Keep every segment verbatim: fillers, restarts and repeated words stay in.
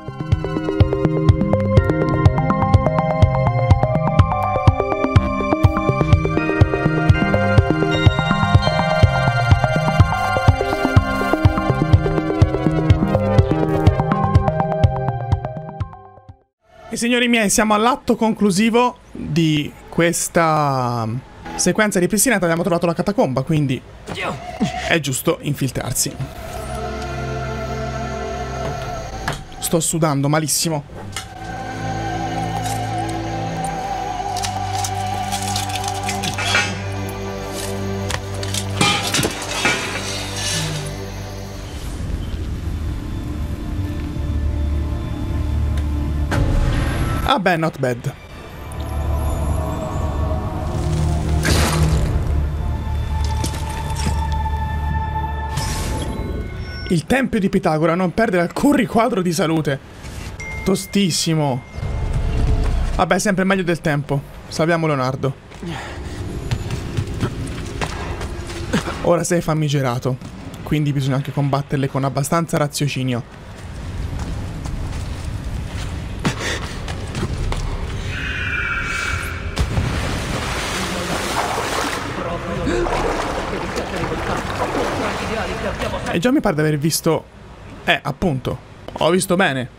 E signori miei, siamo all'atto conclusivo di questa sequenza ripristinata. Abbiamo trovato la catacomba, quindi è giusto infiltrarsi. Sto sudando malissimo. Ah beh, not bad. Il tempio di Pitagora, non perdere alcun riquadro di salute. Tostissimo. Vabbè, sempre meglio del tempo. Salviamo Leonardo. Ora sei famigerato, quindi bisogna anche combatterle con abbastanza raziocinio. E già mi pare di aver visto... Eh, appunto. Ho visto bene.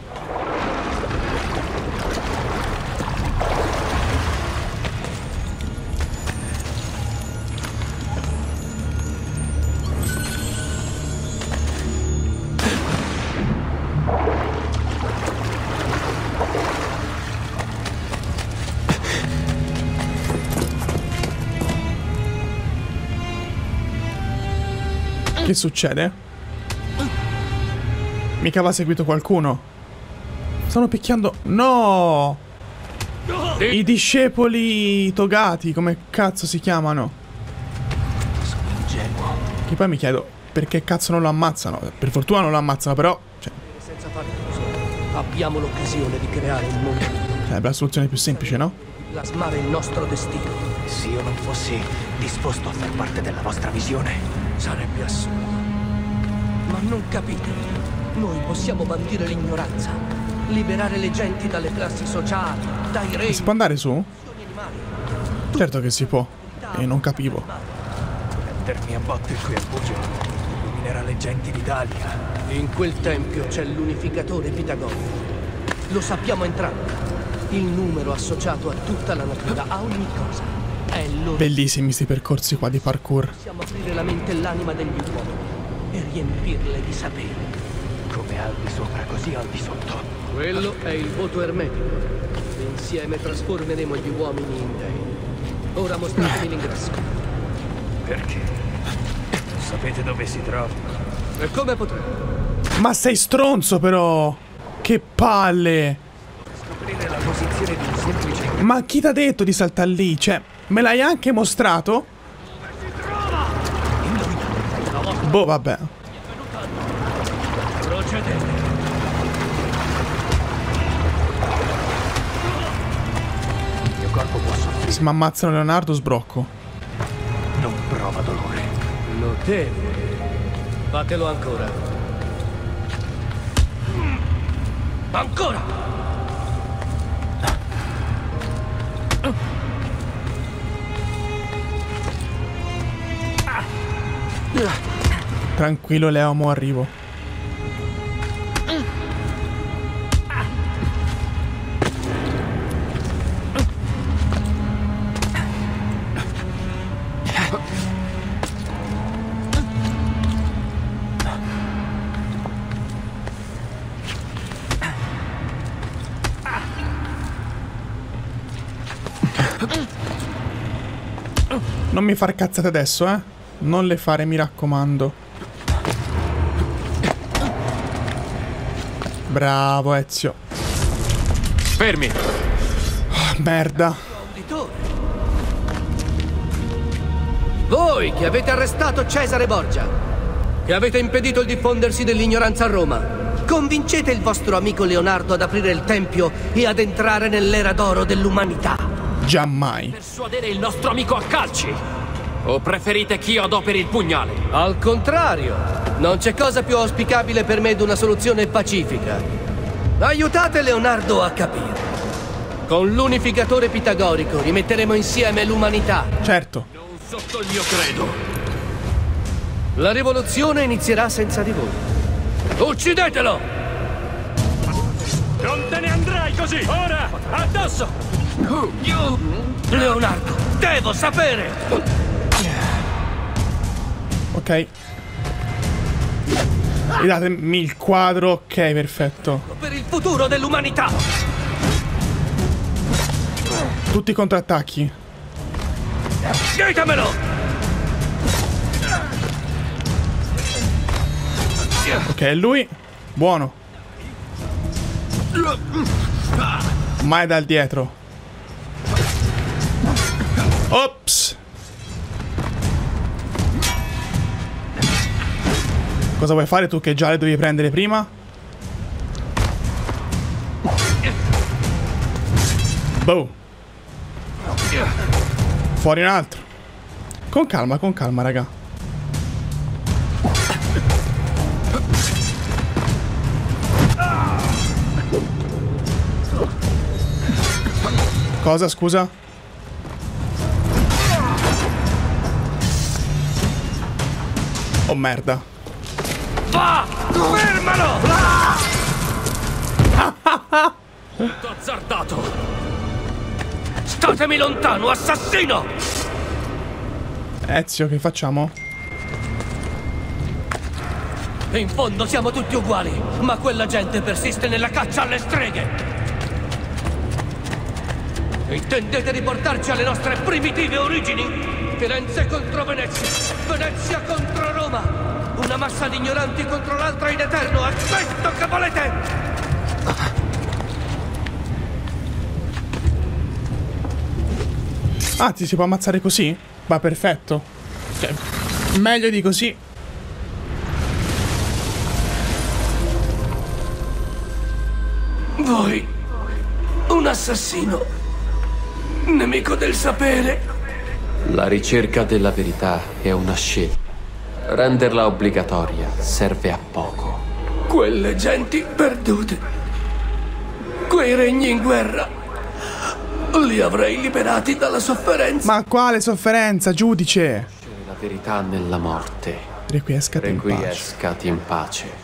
Che succede? Mica va seguito qualcuno? Stanno picchiando... No! I discepoli togati, come cazzo si chiamano? Sono ingenuo. Che poi mi chiedo, perché cazzo non lo ammazzano? Per fortuna non lo ammazzano, però... Cioè, Senza fare uso, abbiamo l'occasione di creare un mondo. è la soluzione più semplice, no? Plasmare il nostro destino. Se io non fossi disposto a far parte della vostra visione... Sarebbe assurdo. Ma non capite. Noi possiamo bandire l'ignoranza, liberare le genti dalle classi sociali, dai regni. Si può andare su? Certo che si può. E non capivo. Mettermi a botte qui a Bugio illuminerà le genti d'Italia. In quel tempio c'è l'unificatore pitagorico. Lo sappiamo entrambi. Il numero associato a tutta la natura, a ogni cosa. È l'ora. Bellissimi sti percorsi qua di parkour. Possiamo aprire la mente e l'anima degli uomini e riempirle di sapere. Come al di sopra, così al di sotto. Quello è il voto ermetico. Insieme trasformeremo gli uomini in dei. Ora mostratemi l'ingresso. Perché? Sapete dove si trova? E come potremmo? Ma sei stronzo però! Che palle! Scoprire la posizione di un semplice... Ma chi t'ha detto di saltare lì? Cioè, me l'hai anche mostrato? Boh, vabbè. Procedete. Il mio corpo può soffrire. Se mi ammazzano Leonardo, sbrocco. Non prova dolore. Notevole. Fatelo ancora. Ancora! Tranquillo Leo, mo arrivo. Non mi far cazzate adesso, eh. Non le fare, mi raccomando. Bravo Ezio. Fermi! Oh, merda. Voi che avete arrestato Cesare Borgia, che avete impedito il diffondersi dell'ignoranza a Roma, convincete il vostro amico Leonardo ad aprire il tempio e ad entrare nell'era d'oro dell'umanità. Giammai. Persuadere il nostro amico a calci? O preferite che io adoperi il pugnale? Al contrario, non c'è cosa più auspicabile per me di una soluzione pacifica. Aiutate Leonardo a capire. Con l'unificatore pitagorico rimetteremo insieme l'umanità. Certo. Non sotto il mio credo. La rivoluzione inizierà senza di voi. Uccidetelo! Non te ne andrai così! Ora! Addosso! Leonardo, devo sapere! Ok. Ridatemi il quadro. Ok, perfetto. Per il futuro dell'umanità! Tutti i contrattacchi. Ditemelo! Ok, lui. Buono. Mai dal dietro. Ops. Cosa vuoi fare tu che già le dovevi prendere prima? Boh. Fuori un altro. Con calma, con calma, raga. Cosa, scusa? Oh merda. Va! Fermalo! Tutto azzardato! Statemi lontano, assassino! Ezio, che facciamo? In fondo siamo tutti uguali, ma quella gente persiste nella caccia alle streghe! Intendete riportarci alle nostre primitive origini? Firenze contro Venezia, Venezia contro Roma! Una massa di ignoranti contro l'altra in eterno, è questo che volete! Ah, ti si può ammazzare così? Va, perfetto. Cioè, meglio di così. Voi, un assassino, nemico del sapere. La ricerca della verità è una scelta. Renderla obbligatoria serve a poco. Quelle genti perdute, quei regni in guerra, li avrei liberati dalla sofferenza. Ma quale sofferenza, giudice? La verità nella morte. Requiescati in pace. Requiescati in pace.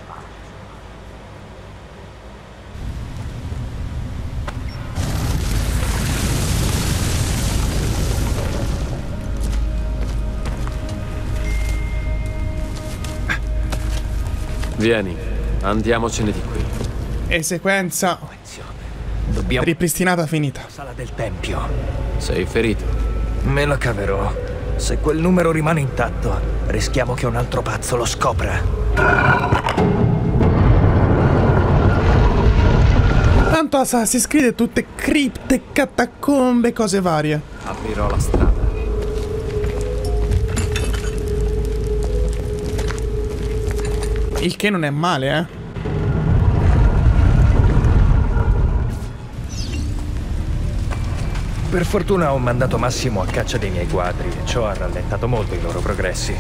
Vieni, andiamocene di qui. E sequenza Dobbiamo... ripristinata, finita. Sala del tempio. Sei ferito? Me la caverò. Se quel numero rimane intatto, rischiamo che un altro pazzo lo scopra. Tanto Assassin's Creed tutte cripte, catacombe, cose varie. Aprirò la strada. Il che non è male, eh. Per fortuna ho mandato Massimo a caccia dei miei quadri e ciò ha rallentato molto i loro progressi.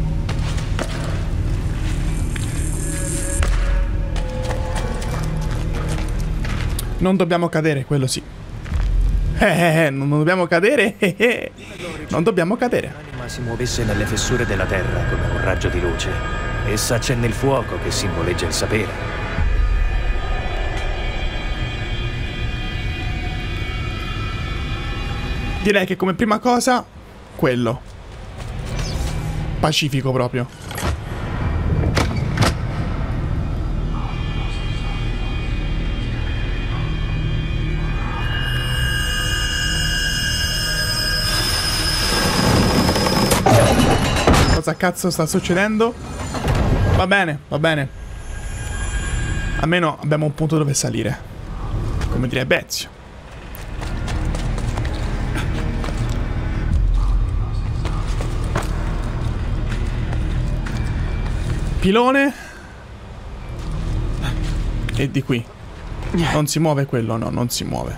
Non dobbiamo cadere, quello sì. Eh, eh, non dobbiamo cadere. Eh, eh. Non dobbiamo cadere. L'anima si muovesse nelle fessure della terra come un raggio di luce. Essa accende il fuoco che simboleggia il sapere. Direi che come prima cosa, quello. Pacifico proprio. Cosa cazzo sta succedendo? Va bene, va bene. Almeno abbiamo un punto dove salire. Come direbbe Ezio. Pilone. E di qui. Non si muove quello, no, non si muove.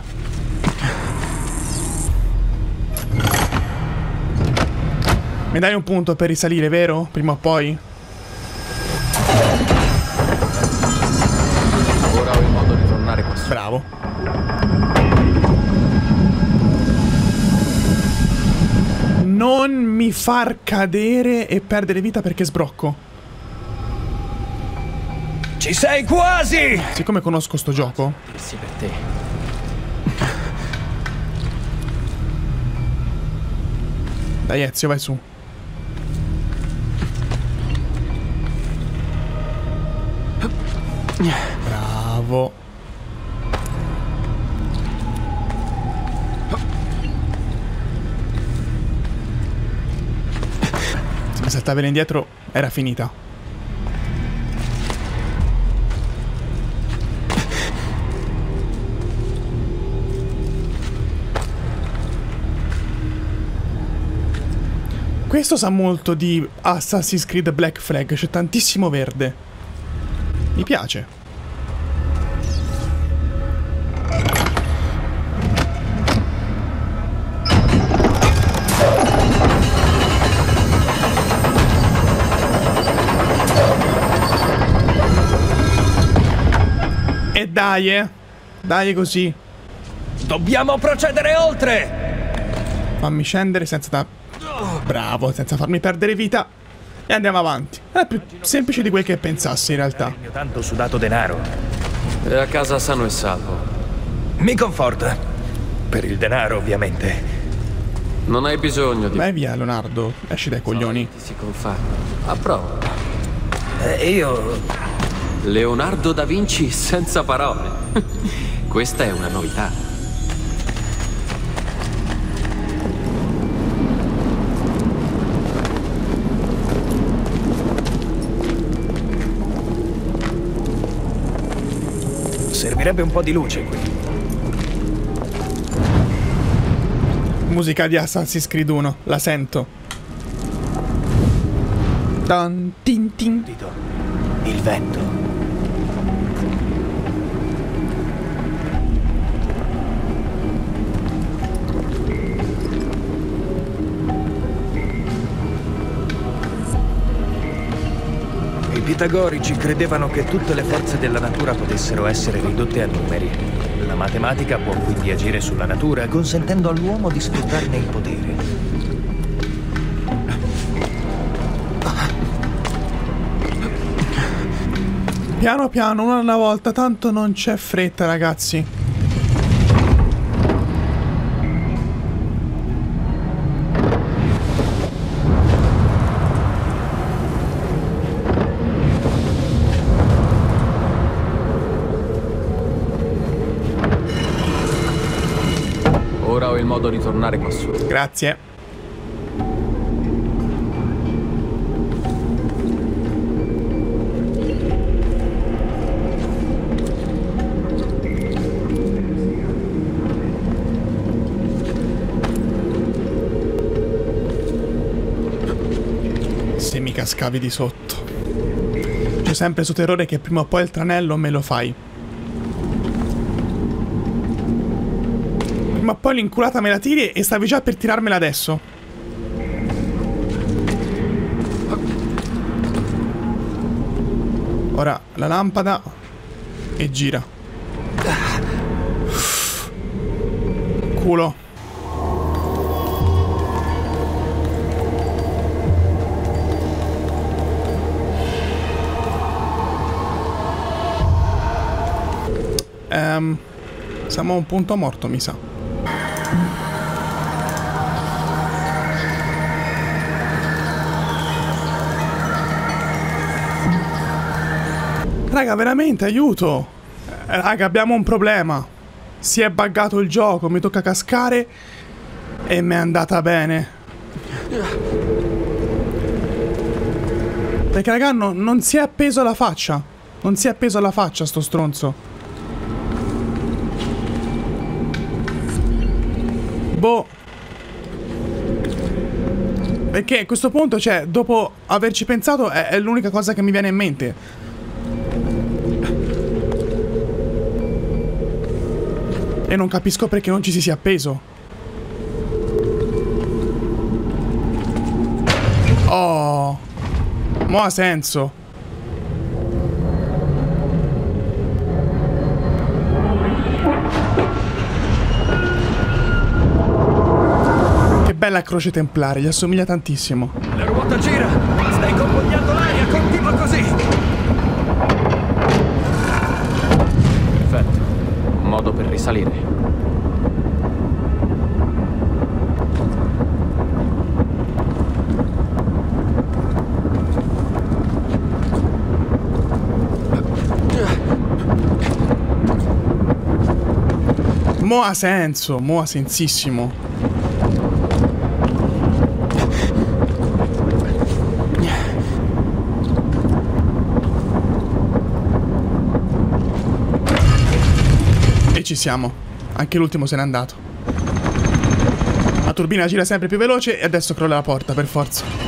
Mi dai un punto per risalire, vero? Prima o poi? Ora ho il modo di tornare. Bravo. Non mi far cadere e perdere vita perché sbrocco. Ci sei quasi! Siccome conosco sto gioco. Sì, per te. Dai Ezio, vai su. Bravo. Se mi saltava indietro era finita. Questo sa molto di Assassin's Creed Black Flag, c'è tantissimo verde. Mi piace. E dai, eh. Dai così. Dobbiamo procedere oltre! Fammi scendere senza da... Bravo, senza farmi perdere vita. E andiamo avanti. È più semplice di quel che pensassi in realtà. Il mio tanto sudato denaro. È a casa sano e salvo. Mi conforta. Per il denaro, ovviamente. Non hai bisogno di... Vai via, Leonardo. Esci dai coglioni. Ti si conferma. A prova. Eh, io... Leonardo da Vinci senza parole. Questa è una novità. Servirebbe un po' di luce qui. Musica di Assassin's Creed uno, la sento. Tan tin tin. Il vento. I pitagorici credevano che tutte le forze della natura potessero essere ridotte a numeri. La matematica può quindi agire sulla natura, consentendo all'uomo di sfruttarne il potere. Piano piano, una alla volta, tanto non c'è fretta, ragazzi. Ora ho il modo di tornare qua su. Grazie. Se mi cascavi di sotto. C'è sempre questo terrore che prima o poi il tranello me lo fai. Ma poi l'inculata me la tiri e stavi già per tirarmela adesso. Ora la lampada e gira. Culo. Ehm, siamo a un punto morto, mi sa. Raga, veramente, aiuto! Eh, raga, abbiamo un problema. Si è buggato il gioco, mi tocca cascare e mi è andata bene. Perché, raga, no, non si è appeso alla faccia. Non si è appeso alla faccia, sto stronzo. Boh. Perché a questo punto, cioè, dopo averci pensato, è, è l'unica cosa che mi viene in mente. E non capisco perché non ci si sia appeso. Oh. Mo' ha senso. bella croce templare, gli assomiglia tantissimo. La ruota gira! Stai convogliando l'aria, continua così! Perfetto. Modo per risalire. Mo ha senso, mo ha sensissimo. E ci siamo. Anche l'ultimo se n'è andato. La turbina gira sempre più veloce e adesso crolla la porta, per forza.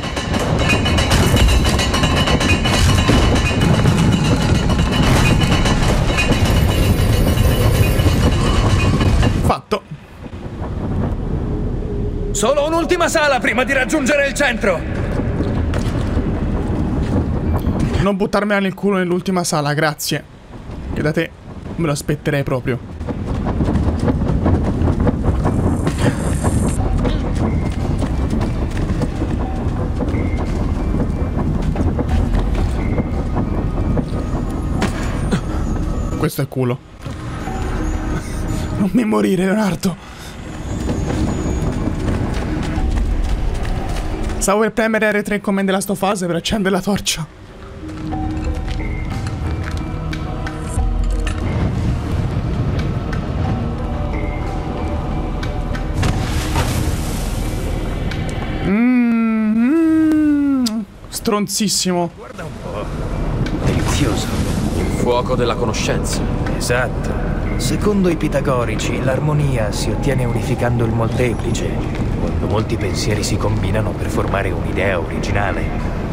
Fatto. Solo un'ultima sala prima di raggiungere il centro! Non buttarmela nel culo nell'ultima sala, grazie. Che da te me lo aspetterei proprio. Questo è culo. Non mi morire, Leonardo. Stavo per premere R tre come nella sto fase per accendere la torcia. Mm-hmm. Stronzissimo. Guarda un po'. Delizioso. Il fuoco della conoscenza. Esatto. Secondo i pitagorici, l'armonia si ottiene unificando il molteplice, quando molti pensieri si combinano per formare un'idea originale.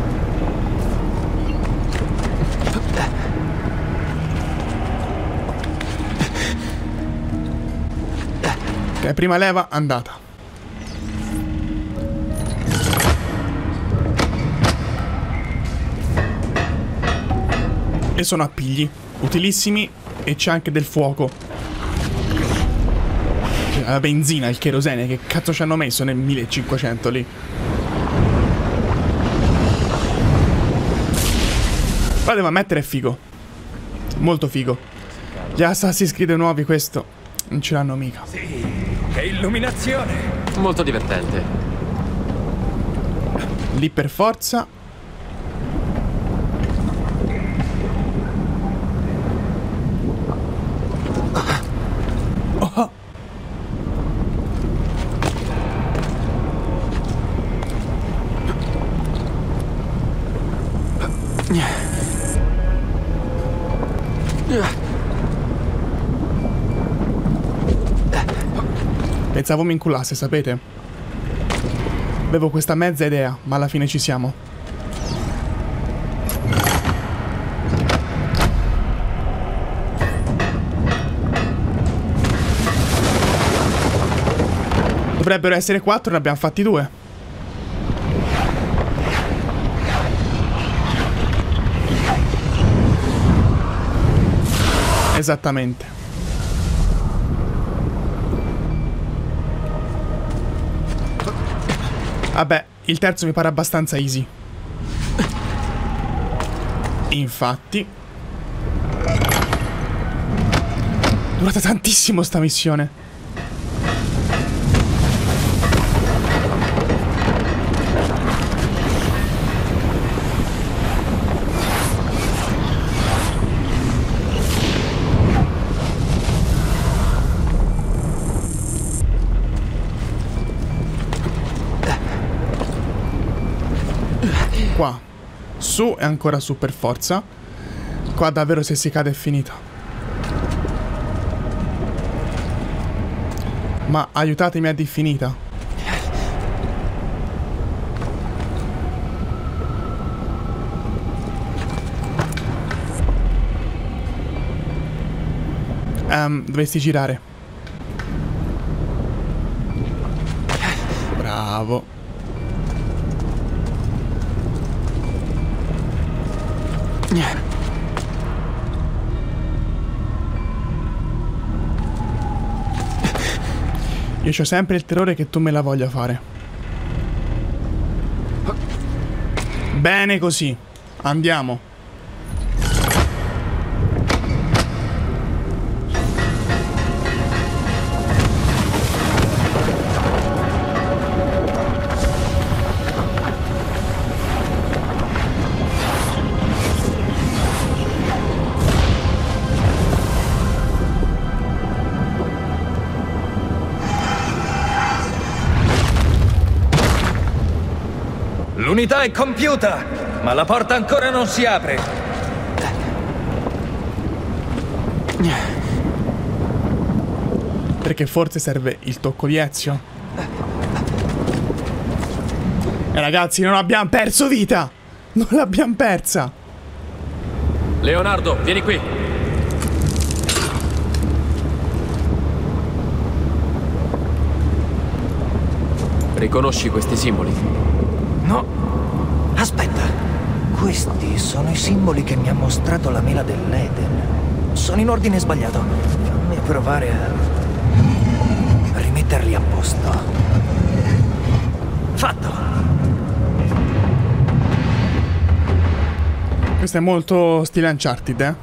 Ok, prima leva, andata. E sono appigli, utilissimi. E c'è anche del fuoco. C'è la benzina, il cherosene. Che cazzo ci hanno messo nel millecinquecento lì? Qua devo ammettere è figo. Molto figo. Gli Assassin's Creed nuovi questo non ce l'hanno mica. Sì, che illuminazione! Molto divertente. Lì per forza. Oh. Pensavo mi inculasse, sapete? Avevo questa mezza idea, ma alla fine ci siamo. Dovrebbero essere quattro, ne abbiamo fatti due. Esattamente. Vabbè, il terzo mi pare abbastanza easy. Infatti. È durata tantissimo sta missione. Qua su e ancora su per forza. Qua davvero se si cade è finita. Ma aiutatemi a diffinita. Um, dovresti girare. Bravo. Io c'ho sempre il terrore che tu me la voglia fare. Bene così. Andiamo. L'unità è compiuta, ma la porta ancora non si apre. Perché forse serve il tocco di Ezio. E ragazzi, non abbiamo perso vita! Non l'abbiamo persa! Leonardo, vieni qui. Riconosci questi simboli? No. Aspetta. Questi sono i simboli che mi ha mostrato la mela dell'Eden. Sono in ordine sbagliato. Fammi provare a rimetterli a posto. Fatto. Questo è molto stile Uncharted, eh?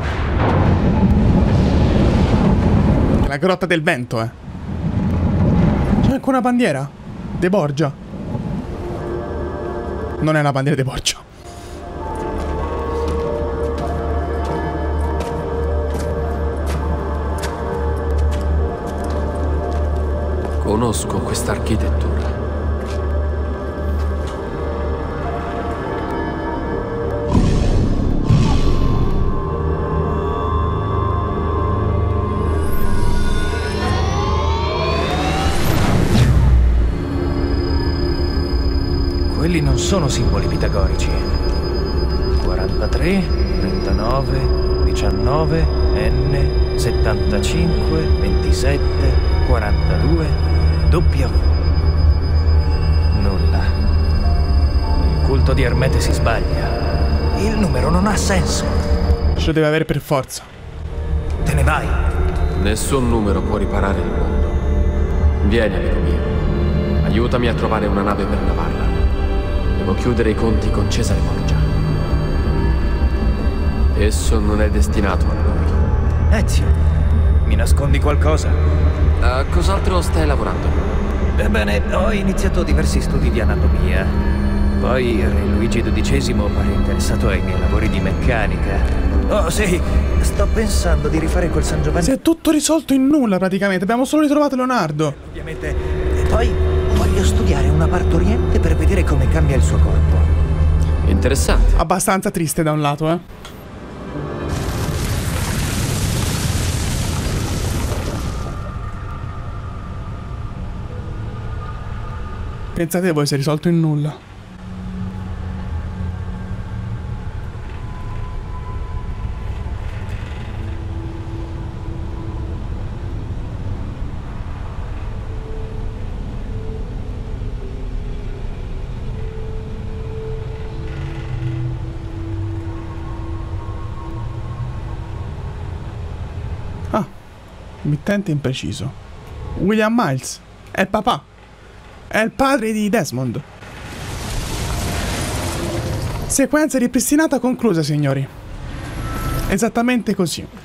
La grotta del vento, eh? C'è anche una bandiera De Borgia. Non è la bandiera De Borgia. Conosco questa architettura. Quelli non sono simboli pitagorici. quarantatré, trentanove, diciannove, N, settantacinque, ventisette, quarantadue, W. Nulla. Il culto di Ermete si sbaglia. Il numero non ha senso. Ce lo deve avere per forza. Te ne vai. Nessun numero può riparare il mondo. Vieni, amico mio. Aiutami a trovare una nave per lavarla. Devo chiudere i conti con Cesare Borgia. Esso non è destinato a noi. Ezio, mi nascondi qualcosa? A cos'altro stai lavorando? Ebbene, ho iniziato diversi studi di anatomia. Poi Re Luigi dodicesimo pare interessato ai miei lavori di meccanica. Oh sì, sto pensando di rifare quel San Giovanni. Si è tutto risolto in nulla praticamente. Abbiamo solo ritrovato Leonardo. Ovviamente. E poi voglio studiare una partoriente per vedere come cambia il suo corpo. Interessante. Abbastanza triste da un lato, eh. Pensate voi, si è risolto in nulla. Ah, mittente impreciso. William Miles, è il papà. È il padre di Desmond. Sequenza ripristinata conclusa, signori. Esattamente così.